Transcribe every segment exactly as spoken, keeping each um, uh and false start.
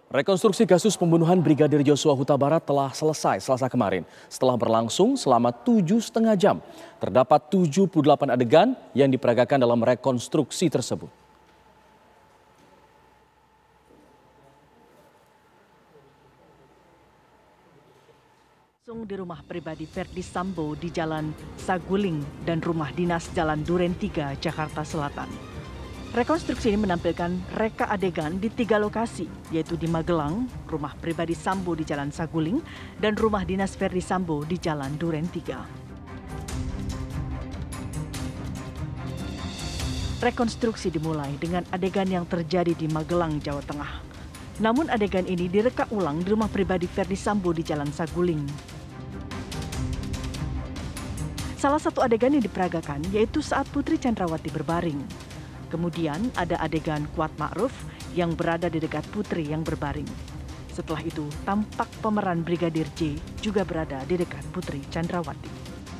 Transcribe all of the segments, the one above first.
Rekonstruksi kasus pembunuhan Brigadir Joshua Huta Barat telah selesai Selasa kemarin. Setelah berlangsung selama tujuh setengah jam, terdapat tujuh puluh delapan adegan yang diperagakan dalam rekonstruksi tersebut. Langsung di rumah pribadi Verdi Sambo di Jalan Saguling dan rumah dinas Jalan Duren tiga, Jakarta Selatan. Rekonstruksi ini menampilkan reka adegan di tiga lokasi, yaitu di Magelang, rumah pribadi Sambo di Jalan Saguling, dan rumah dinas Verdi Sambo di Jalan Duren tiga. Rekonstruksi dimulai dengan adegan yang terjadi di Magelang, Jawa Tengah. Namun adegan ini direka ulang di rumah pribadi Verdi Sambo di Jalan Saguling. Salah satu adegan yang diperagakan yaitu saat Putri Chandrawati berbaring. Kemudian ada adegan Kuat Ma'ruf yang berada di dekat Putri yang berbaring. Setelah itu tampak pemeran Brigadir J juga berada di dekat Putri Chandrawati.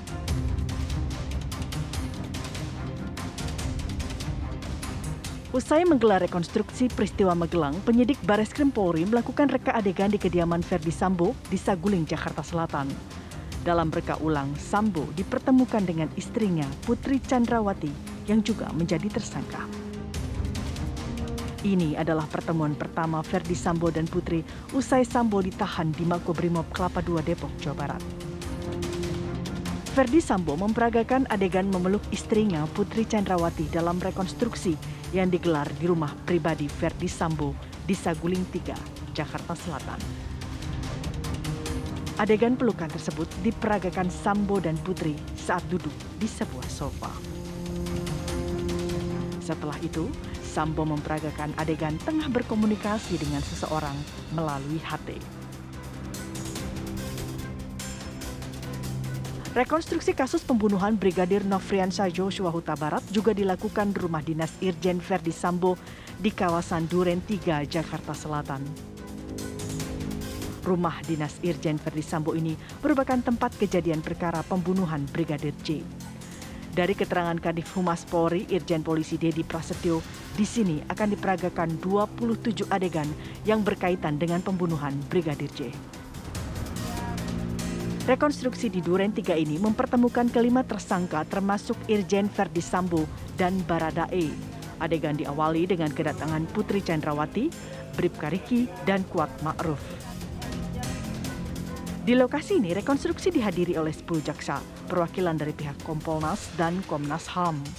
Usai menggelar rekonstruksi peristiwa Magelang, penyidik Bareskrim Polri melakukan reka adegan di kediaman Verdi Sambo di Saguling, Jakarta Selatan. Dalam reka ulang, Sambo dipertemukan dengan istrinya Putri Chandrawati yang juga menjadi tersangka. Ini adalah pertemuan pertama Verdi Sambo dan Putri usai Sambo ditahan di Makobrimob Kelapa dua Depok, Jawa Barat. Verdi Sambo memperagakan adegan memeluk istrinya Putri Chandrawati dalam rekonstruksi yang digelar di rumah pribadi Verdi Sambo di Saguling tiga, Jakarta Selatan. Adegan pelukan tersebut diperagakan Sambo dan Putri saat duduk di sebuah sofa. Setelah itu, Sambo memperagakan adegan tengah berkomunikasi dengan seseorang melalui H T. Rekonstruksi kasus pembunuhan Brigadir Nofriansah Joshua Huta Barat juga dilakukan di rumah dinas Irjen Verdi Sambo di kawasan Duren tiga, Jakarta Selatan. Rumah dinas Irjen Verdi Sambo ini merupakan tempat kejadian perkara pembunuhan Brigadir J. Dari keterangan Kadif Humas Polri, Irjen Polisi Dedi Prasetyo, di sini akan diperagakan dua puluh tujuh adegan yang berkaitan dengan pembunuhan Brigadir J. Rekonstruksi di Duren tiga ini mempertemukan kelima tersangka termasuk Irjen Verdi Sambo dan Baradae. Adegan diawali dengan kedatangan Putri Chandrawati, Bribka Riki, dan Kuat Ma'ruf. Di lokasi ini, rekonstruksi dihadiri oleh sepuluh jaksa, perwakilan dari pihak Kompolnas dan Komnas H A M.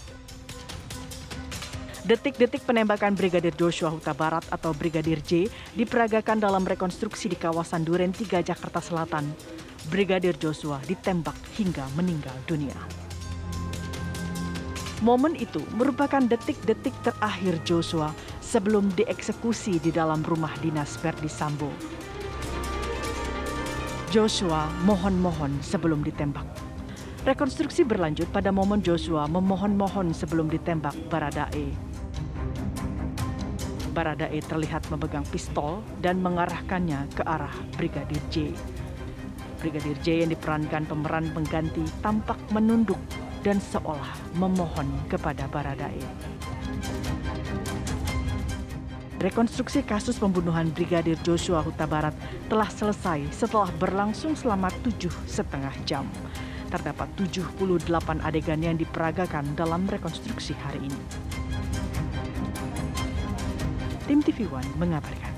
Detik-detik penembakan Brigadir Joshua Huta Barat atau Brigadir J diperagakan dalam rekonstruksi di kawasan Duren tiga, Jakarta Selatan. Brigadir Joshua ditembak hingga meninggal dunia. Momen itu merupakan detik-detik terakhir Joshua sebelum dieksekusi di dalam rumah dinas Verdi Sambo. Joshua mohon-mohon sebelum ditembak. Rekonstruksi berlanjut pada momen Joshua memohon-mohon sebelum ditembak Baradae. Baradae terlihat memegang pistol dan mengarahkannya ke arah Brigadir J. Brigadir J yang diperankan pemeran pengganti tampak menunduk dan seolah memohon kepada Baradae. Rekonstruksi kasus pembunuhan Brigadir Joshua Huta Barat telah selesai setelah berlangsung selama tujuh setengah jam. Terdapat tujuh puluh delapan adegan yang diperagakan dalam rekonstruksi hari ini. Tim T V One mengabarkan.